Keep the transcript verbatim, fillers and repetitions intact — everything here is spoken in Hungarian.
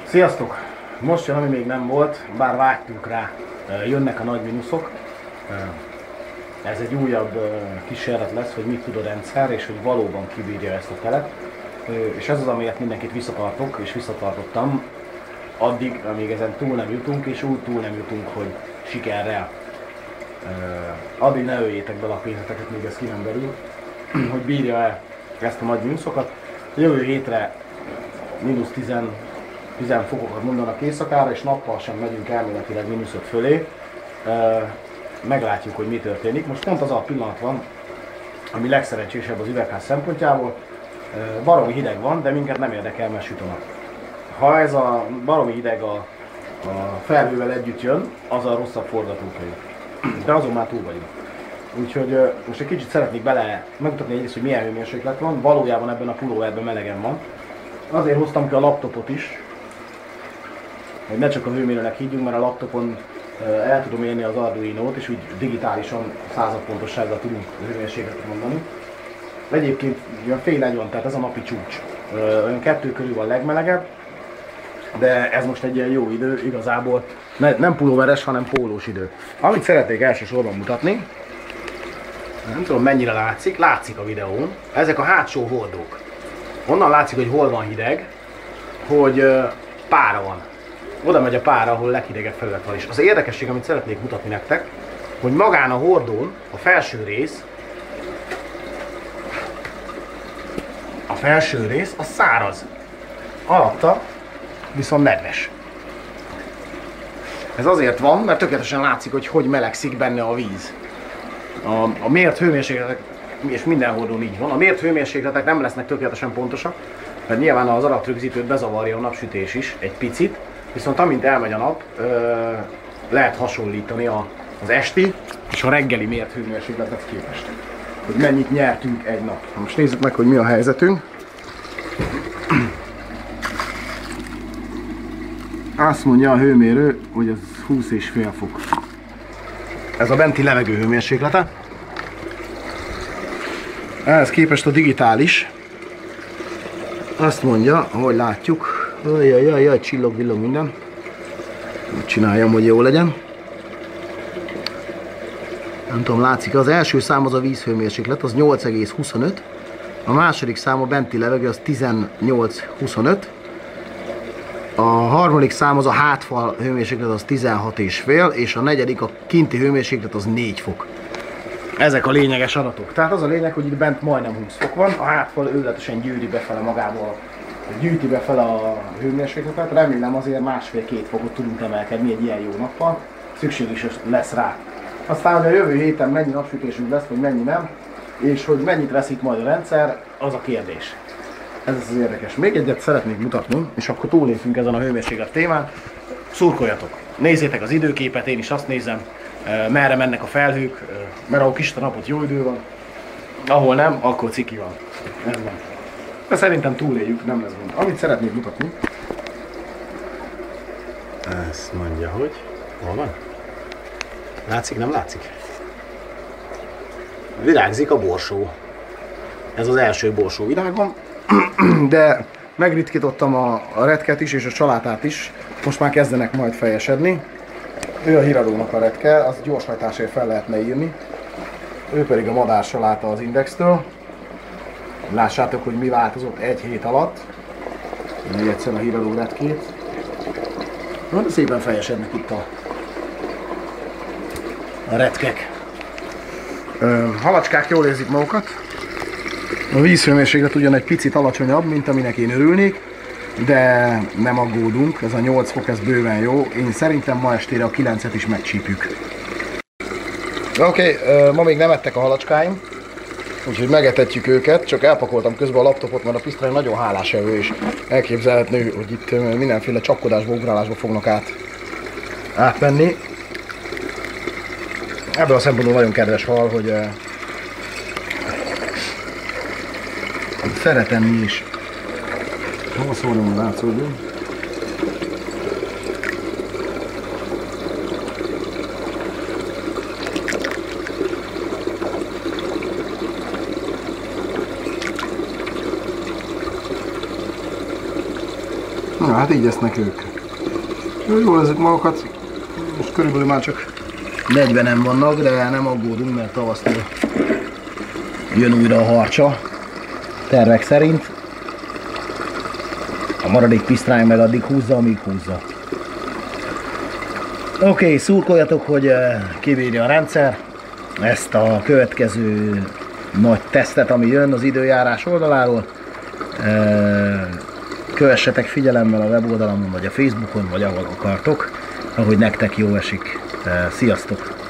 Sziasztok! Most jön, ami még nem volt, bár vágytunk rá, jönnek a nagy mínuszok. Ez egy újabb kísérlet lesz, hogy mit tud a rendszer, és hogy valóban kibírja ezt a telet. És ez az, amiért mindenkit visszatartok, és visszatartottam, addig, amíg ezen túl nem jutunk, és úgy túl nem jutunk, hogy sikerrel. Addig ne öljétek bele a pénzeteket, még ez ki nem derül, hogy bírja-e ezt a nagy mínuszokat. Jövő hétre mínusz tíz fokokat mondanak éjszakára, és nappal sem megyünk elméletileg mínuszok fölé. Meglátjuk, hogy mi történik. Most pont az a pillanat van, ami legszerencsésebb az üvegház szempontjából. Baromi hideg van, de minket nem érdekel, mert süt a nap. Ha ez a baromi hideg a, a felhővel együtt jön, az a rosszabb forgatókönyv. De azon már túl vagyunk. Úgyhogy most egy kicsit szeretnék bele megmutatni egyrészt, hogy milyen hőmérséklet van. Valójában ebben a pulóverben melegen van. Azért hoztam ki a laptopot is, hogy ne csak a hőmérőnek higgyünk, mert a laptopon el tudom érni az Arduino-t, és úgy digitálisan század pontossággal tudunk hőmérsékletet mondani. Egyébként olyan fél egy van, tehát ez a napi csúcs. Olyan kettő körül van legmelegebb, de ez most egy ilyen jó idő, igazából ne, nem pulóveres, hanem pólós idő. Amit szeretnék elsősorban mutatni, nem tudom mennyire látszik, látszik a videón, ezek a hátsó hordók. Onnan látszik, hogy hol van hideg, hogy pára van. Oda megy a pára, ahol leghidegebb felület van is. Az érdekesség, amit szeretnék mutatni nektek, hogy magán a hordón a felső rész, a felső rész az száraz. Alatta viszont nedves. Ez azért van, mert tökéletesen látszik, hogy hogy melegszik benne a víz. A, a mért hőmérsékletek, és minden hordón így van, a mért hőmérsékletek nem lesznek tökéletesen pontosak, mert nyilván az adatrögzítőt bezavarja a napsütés is egy picit, viszont amint elmegy a nap, ö, lehet hasonlítani a, az esti és a reggeli mért hőmérsékletet képest. Hogy mennyit nyertünk egy nap. Most nézzük meg, hogy mi a helyzetünk. Azt mondja a hőmérő, hogy ez húsz és fél fok. Ez a benti levegő hőmérséklete. Ehhez képest a digitális azt mondja, ahogy látjuk, jaj, jaj, csillog, villog minden. Csináljam, hogy jó legyen. Nem tudom, látszik, az első szám az a vízhőmérséklet, az nyolc egész huszonöt. A második szám a benti levegő, az tizennyolc huszonöt. A harmadik szám az a hátfal hőmérséklet, az tizenhat és fél, és a negyedik, a kinti hőmérséklet, az négy fok. Ezek a lényeges adatok. Tehát az a lényeg, hogy itt bent majdnem húsz fok van, a hátfal őrületesen gyűri befele magából, gyűjti befele a hőmérsékletet. Remélem azért másfél-két fokot tudunk emelkedni egy ilyen jó nappal. Szükség is lesz rá. Aztán, hogy a jövő héten mennyi napsütésünk lesz, vagy mennyi nem, és hogy mennyit veszik majd a rendszer, az a kérdés. Ez az érdekes. Még egyet szeretnék mutatni, és akkor túlépünk ezen a hőmérséklet témán. Szurkoljatok! Nézzétek az időképet, én is azt nézem, merre mennek a felhők, mert ahol kis a napot jó idő van, ahol nem, akkor ciki van. Ez van. De szerintem túléljük, nem lesz gond. Amit szeretnék mutatni, ezt mondja, hogy hol van? Látszik, nem látszik? Virágzik a borsó. Ez az első borsó virágom, de megritkítottam a, a retket is és a salátát is. Most már kezdenek majd fejesedni. Ő a híradónak a retke, az gyorshajtásért fel lehetne írni. Ő pedig a madársaláta az Indextől. Lássátok, hogy mi változott egy hét alatt. Még egyszer a híradó retkét. Na, de szépen fejesednek itt a, a retkek. Ö, halacskák jól érzik magukat. A vízhőmérséklet ugyan egy picit alacsonyabb, mint aminek én örülnék, de nem aggódunk, ez a nyolc fok, ez bőven jó. Én szerintem ma estére a kilencet is megcsípjük. Oké, okay, ma még nem ettek a halacskáim, úgyhogy megetetjük őket, csak elpakoltam közben a laptopot, mert a pisztoly nagyon hálás evő, és elképzelhető, hogy itt mindenféle csapkodásba, ugrálásba fognak át, átmenni. Ebből a szempontból nagyon kedves hal, hogy szeretem mi is. Hol szólom, látszódjon. Na hát így esznek ők. Jól ezek magukat, most körülbelül már csak negyvenen vannak, de nem aggódunk, mert tavasztól jön újra a harcsa, tervek szerint. A maradék pisztrány meg addig húzza, amíg húzza. Oké, okay, szurkoljatok, hogy kibírja a rendszer ezt a következő nagy tesztet, ami jön az időjárás oldaláról. Kövessetek figyelemmel a weboldalamon, vagy a Facebookon, vagy ahol akartok, ahogy nektek jó esik. Sziasztok!